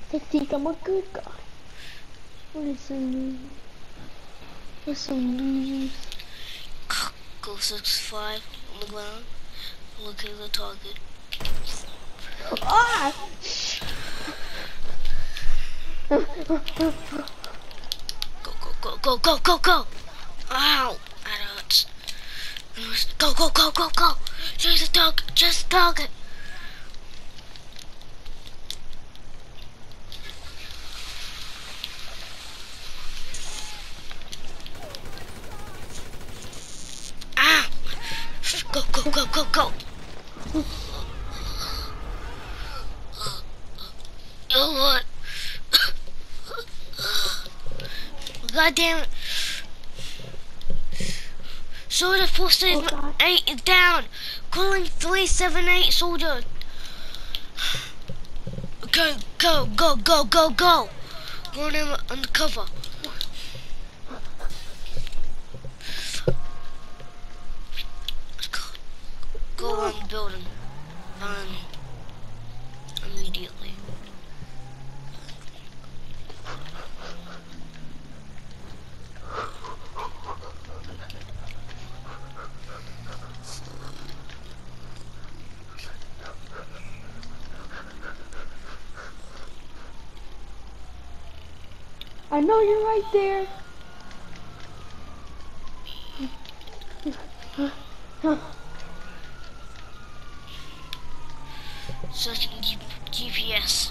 They think I'm a good guy. What is some What's some losers? Go 6-5 on the ground. Locate the target. Ah! Go! Ow! That hurts. Go! Chase the target. Ah! Go. Oh, Lord. God damn it. Soldier 478 is down. Calling 378 soldier. Okay, go. Going in undercover. Go around the building. Immediately. I know you're right there. Searching GPS.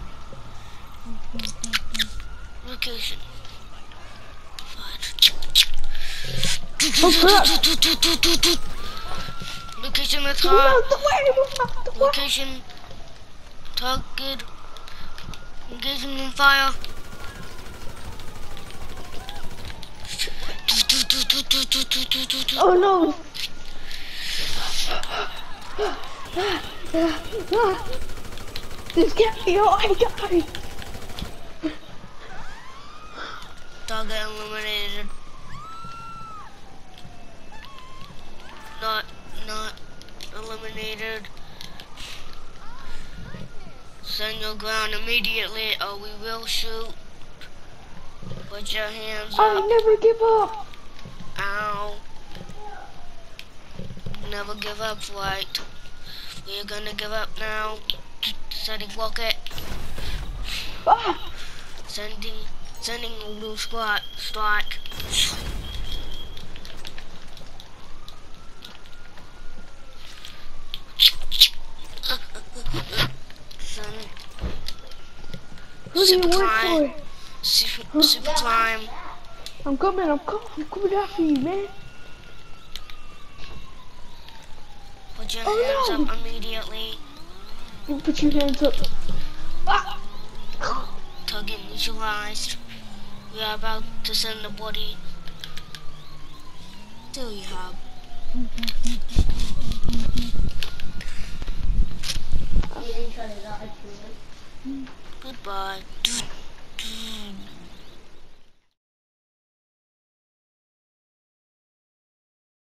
Location. Location the target. Location. Target. Engaging in fire. Oh no! This can't be all I got! Target eliminated. Not eliminated. Send your ground immediately or we will shoot. Put your hands up. I never give up! Ow. Never give up, flight. We're gonna give up now. Sending rocket. Ah! Sending a blue strike. Who do you work for? Super climb. I'm coming after you, man. Put your hands up immediately. You put your hands up. Ah! Target neutralized. We are about to send the body. There you have. Goodbye.